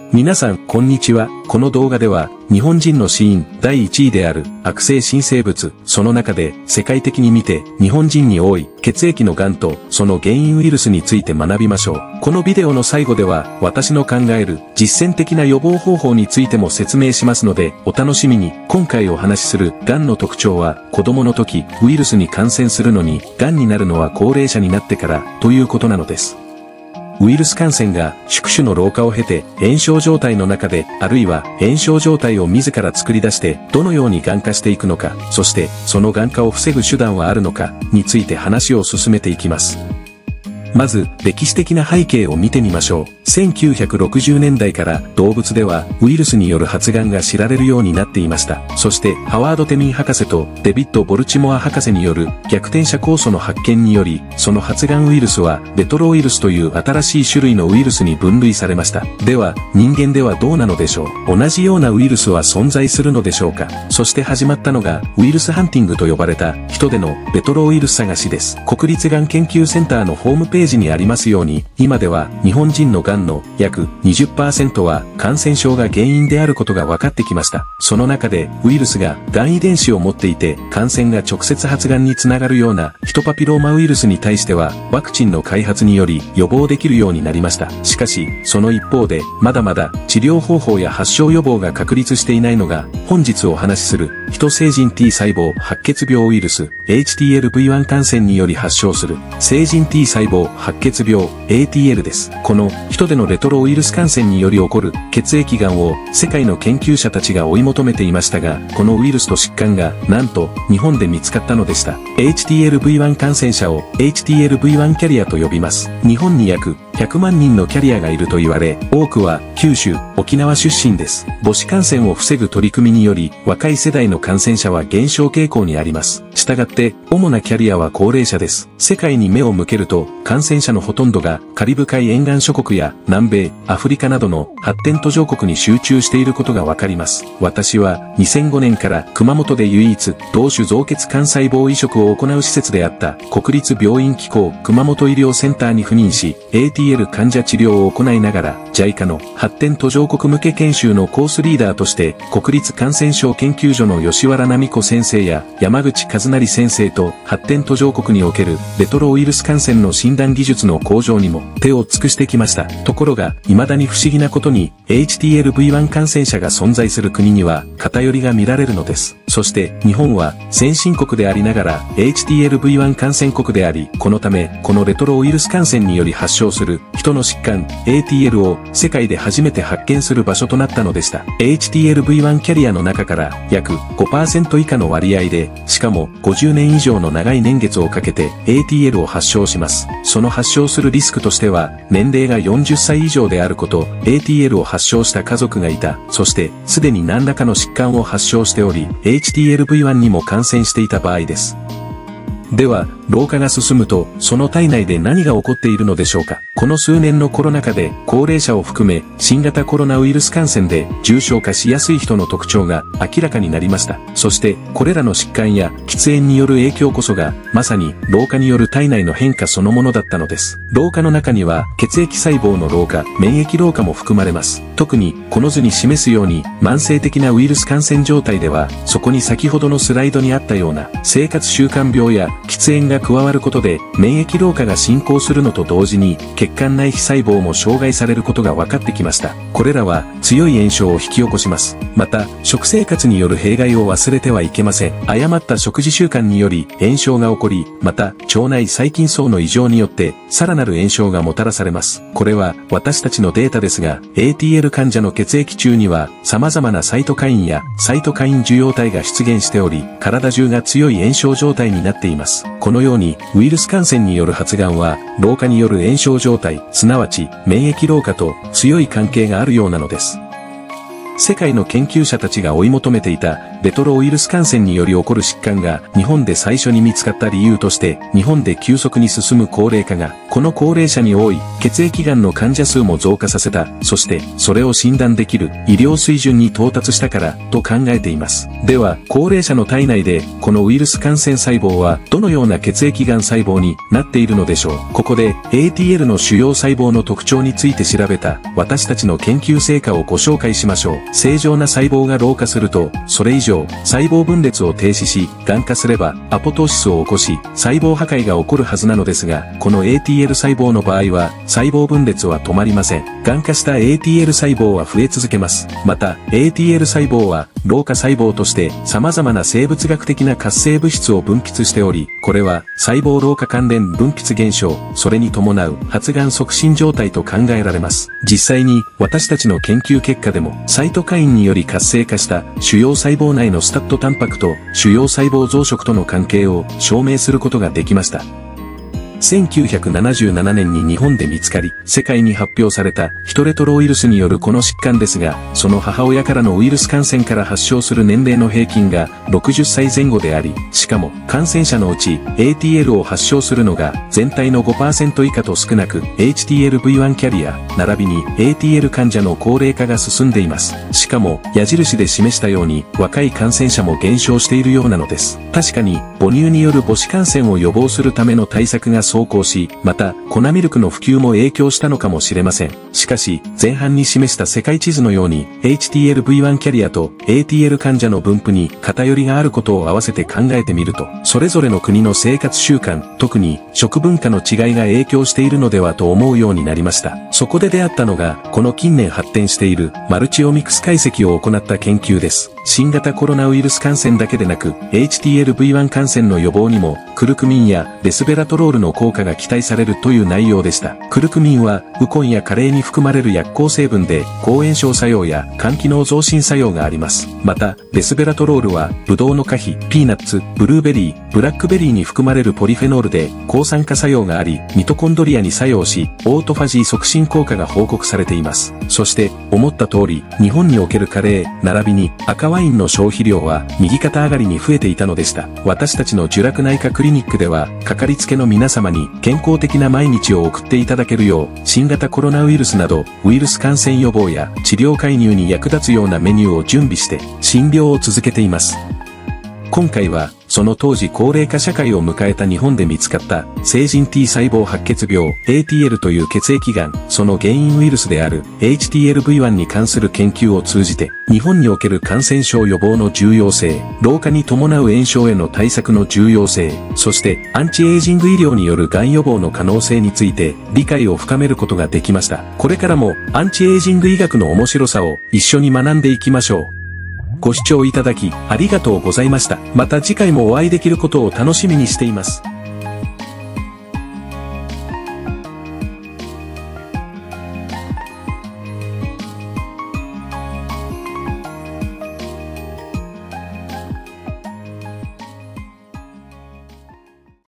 皆さん、こんにちは。この動画では、日本人の死因第1位である悪性新生物、その中で世界的に見て日本人に多い血液の癌とその原因ウイルスについて学びましょう。このビデオの最後では、私の考える実践的な予防方法についても説明しますので、お楽しみに。今回お話しする癌の特徴は、子供の時ウイルスに感染するのに、癌になるのは高齢者になってからということなのです。ウイルス感染が宿主の老化を経て炎症状態の中で、あるいは炎症状態を自ら作り出してどのように癌化していくのか、そしてその癌化を防ぐ手段はあるのかについて話を進めていきます。まず、歴史的な背景を見てみましょう。1960年代から動物ではウイルスによる発がんが知られるようになっていました。そして、ハワード・テミン博士とデビッド・ボルチモア博士による逆転者酵素の発見により、その発がんウイルスはレトロウイルスという新しい種類のウイルスに分類されました。では、人間ではどうなのでしょう。同じようなウイルスは存在するのでしょうか。そして始まったのが、ウイルスハンティングと呼ばれた人でのレトロウイルス探しです。国立がん研究センターのホームページにありますように、今では日本人のがんの約 20% は感染症が原因であることが分かってきました。その中でウイルスががん遺伝子を持っていて、感染が直接発がんにつながるようなヒトパピローマウイルスに対しては、ワクチンの開発により予防できるようになりました。しかし、その一方で、まだまだ治療方法や発症予防が確立していないのが、本日お話しするヒト成人 T 細胞白血病ウイルス HTLV1 感染により発症する成人 T 細胞白血病 ATL です。この人でのレトロウイルス感染により起こる血液がんを世界の研究者たちが追い求めていましたが、このウイルスと疾患がなんと日本で見つかったのでした。HTLV1 感染者を HTLV1 キャリアと呼びます。日本に約100万人のキャリアがいると言われ、多くは九州、沖縄出身です。母子感染を防ぐ取り組みにより、若い世代の感染者は減少傾向にあります。したがって、主なキャリアは高齢者です。世界に目を向けると、感染者のほとんどがカリブ海沿岸諸国や南米、アフリカなどの発展途上国に集中していることがわかります。私は2005年から熊本で唯一、同種造血幹細胞移植を行う施設であった国立病院機構熊本医療センターに赴任し、ATL 患者治療を行いながら、JICA の発展途上国向け研修のコースリーダーとして、国立感染症研究所の吉原奈美子先生や山口和成先生と発展途上国におけるレトロウイルス感染の診断技術の向上にも手を尽くしてきました。ところが、未だに不思議なことに HTLV1 感染者が存在する国には偏りが見られるのです。そして日本は先進国でありながら HTLV1 感染国であり、このためこのレトロウイルス感染により発症する人の疾患 ATL を世界で初めて発見する場所となったのでした。HTLV1 キャリアの中から約 5% 以下の割合で、しかも50年以上の長い年月をかけて ATL を発症します。その発症するリスクとしては、年齢が40歳以上であること、ATL を発症した家族がいた、そしてすでに何らかの疾患を発症しており、HTLV1 にも感染していた場合です。では、老化が進むと、その体内で何が起こっているのでしょうか。この数年のコロナ禍で、高齢者を含め、新型コロナウイルス感染で重症化しやすい人の特徴が明らかになりました。そして、これらの疾患や喫煙による影響こそが、まさに老化による体内の変化そのものだったのです。老化の中には、血液細胞の老化、免疫老化も含まれます。特に、この図に示すように、慢性的なウイルス感染状態では、そこに先ほどのスライドにあったような、生活習慣病や喫煙が加わることで免疫老化が進行するのと同時に血管内皮細胞も障害されることが分かってきました。これらは強い炎症を引き起こします。また、食生活による弊害を忘れてはいけません。誤った食事習慣により炎症が起こり、また腸内細菌層の異常によってさらなる炎症がもたらされます。これは私たちのデータですが、ATL 患者の血液中には様々なサイトカインやサイトカイン受容体が出現しており、体中が強い炎症状態になっています。このようにウイルス感染による発がんは老化による炎症状態、すなわち免疫老化と強い関係があるようなのです。世界の研究者たちが追い求めていたレトロウイルス感染により起こる疾患が日本で最初に見つかった理由として、日本で急速に進む高齢化が、この高齢者に多い血液がんの患者数も増加させた、そしてそれを診断できる医療水準に到達したからと考えています。では、高齢者の体内でこのウイルス感染細胞はどのような血液がん細胞になっているのでしょう。ここで ATL の主要細胞の特徴について調べた私たちの研究成果をご紹介しましょう。正常な細胞が老化すると、それ以上細胞分裂を停止し、がん化すればアポトーシスを起こし、細胞破壊が起こるはずなのですが、この ATL 細胞の場合は細胞分裂は止まりません。がん化した ATL 細胞は増え続けます。また ATL 細胞は老化細胞として様々な生物学的な活性物質を分泌しており、これは細胞老化関連分泌減少、それに伴う発がん促進状態と考えられます。実際に私たちの研究結果でもサイトカインにより活性化した主要細胞内のスタットタンパクと主要細胞増殖との関係を証明することができました。1977年に日本で見つかり、世界に発表されたヒトレトロウイルスによるこの疾患ですが、その母親からのウイルス感染から発症する年齢の平均が60歳前後であり、しかも感染者のうち ATL を発症するのが全体の 5% 以下と少なく、HTLV1 キャリア、並びに ATL 患者の高齢化が進んでいます。しかも、矢印で示したように若い感染者も減少しているようなのです。確かに、母乳による母子感染を予防するための対策が走行し、また、粉ミルクの普及も影響したのかもしれません。しかし、前半に示した世界地図のように、HTLV1 キャリアと ATL 患者の分布に偏りがあることを合わせて考えてみると、それぞれの国の生活習慣、特に食文化の違いが影響しているのではと思うようになりました。そこで出会ったのが、この近年発展しているマルチオミクス解析を行った研究です。新型コロナウイルス感染だけでなく、HTLV1 感染の予防にも、クルクミンやレスベラトロールの効果が期待されるという内容でした。クルクミンは、ウコンやカレーに含まれる薬効成分で、抗炎症作用や肝機能増進作用があります。また、レスベラトロールは、ブドウの果皮、ピーナッツ、ブルーベリー、ブラックベリーに含まれるポリフェノールで、抗酸化作用があり、ミトコンドリアに作用し、オートファジー促進効果が報告されています。そして、思った通り、日本におけるカレー、並びに赤ワインの消費量は、右肩上がりに増えていたのでした。私たちの受酪内科クリニックでは、かかりつけの皆様に健康的な毎日を送っていただけるよう、新型コロナウイルスなど、ウイルス感染予防や治療介入に役立つようなメニューを準備して、診療を続けています。今回は、その当時高齢化社会を迎えた日本で見つかった成人 T 細胞白血病 ATL という血液がん、その原因ウイルスである HTLV1 に関する研究を通じて、日本における感染症予防の重要性、老化に伴う炎症への対策の重要性、そしてアンチエイジング医療によるがん予防の可能性について理解を深めることができました。これからもアンチエイジング医学の面白さを一緒に学んでいきましょう。ご視聴いただきありがとうございました。また次回もお会いできることを楽しみにしています。